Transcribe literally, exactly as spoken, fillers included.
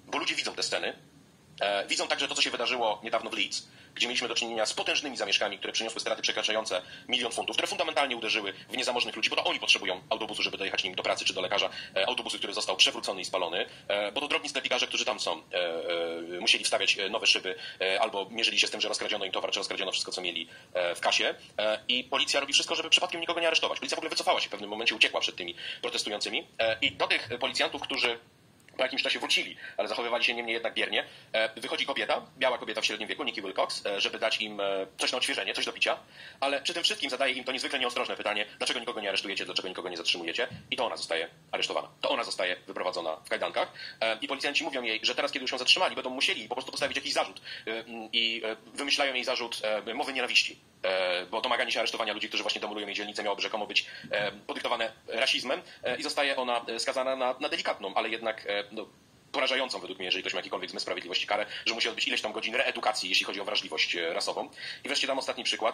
bo ludzie widzą te sceny. E, widzą także to, co się wydarzyło niedawno w Leeds, gdzie mieliśmy do czynienia z potężnymi zamieszkami, które przyniosły straty przekraczające milion funtów, które fundamentalnie uderzyły w niezamożnych ludzi, bo to oni potrzebują autobusu, żeby dojechać nim do pracy czy do lekarza. E, autobusu, który został przewrócony i spalony, e, bo to drobni sklepikarze, którzy tam są, e, e, musieli wstawiać nowe szyby e, albo mierzyli się z tym, że rozkradziono im towar, czy rozkradziono wszystko, co mieli e, w kasie. E, I policja robi wszystko, żeby przypadkiem nikogo nie aresztować. Policja w ogóle wycofała się w pewnym momencie, uciekła przed tymi protestującymi. E, I do tych policjantów, którzy po jakimś czasie wrócili, ale zachowywali się niemniej jednak biernie. Wychodzi kobieta, biała kobieta w średnim wieku, Nikki Wilcox, żeby dać im coś na odświeżenie, coś do picia, ale przy tym wszystkim zadaje im to niezwykle nieostrożne pytanie, dlaczego nikogo nie aresztujecie, dlaczego nikogo nie zatrzymujecie, i to ona zostaje aresztowana. To ona zostaje wyprowadzona w kajdankach i policjanci mówią jej, że teraz, kiedy już ją zatrzymali, będą musieli po prostu postawić jakiś zarzut i wymyślają jej zarzut mowy nienawiści, bo domaganie się aresztowania ludzi, którzy właśnie demolują jej dzielnicę, miałoby rzekomo być podyktowane rasizmem i zostaje ona skazana na, na delikatną, ale jednak no, porażającą według mnie, jeżeli ktoś ma jakikolwiek zmysł sprawiedliwości, karę, że musi odbyć ileś tam godzin reedukacji, jeśli chodzi o wrażliwość rasową. I wreszcie dam ostatni przykład.